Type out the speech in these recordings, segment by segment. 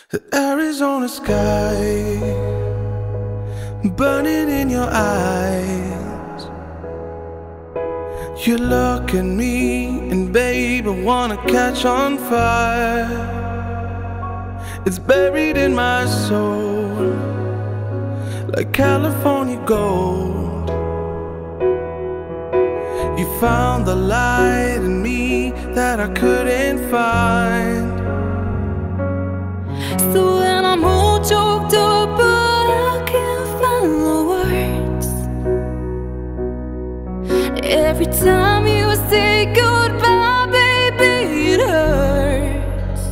The Arizona sky burning in your eyes. You look at me and babe, I wanna catch on fire. It's buried in my soul like California gold. You found the light in me that I couldn't find. So when I'm all choked up but I can't find the words, every time you say goodbye, baby, it hurts.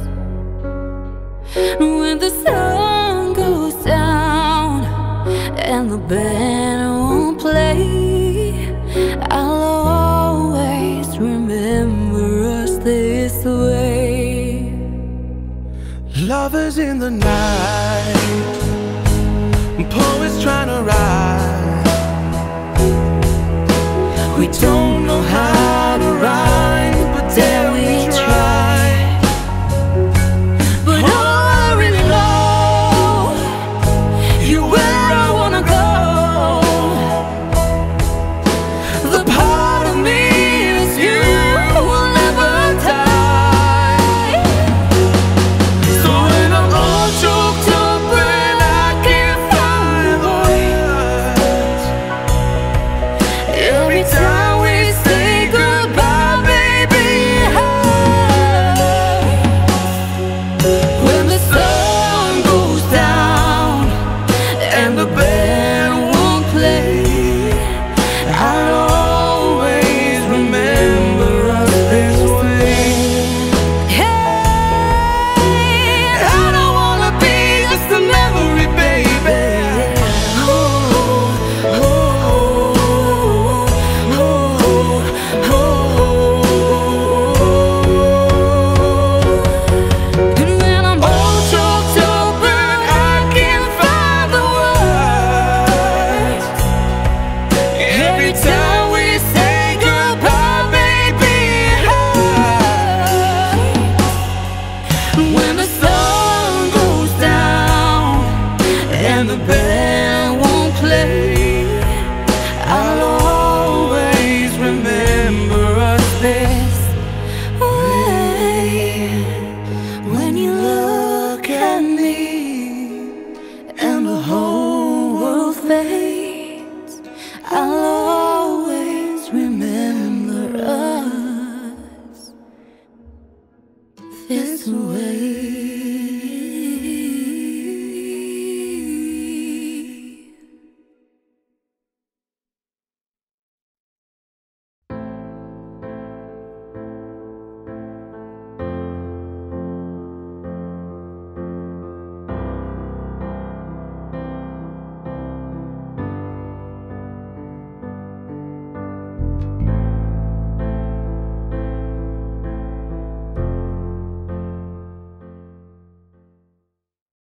When the sun goes down and the band won't play, I'll always remember us this way. Lovers in the night, poets trying to write. We don't know how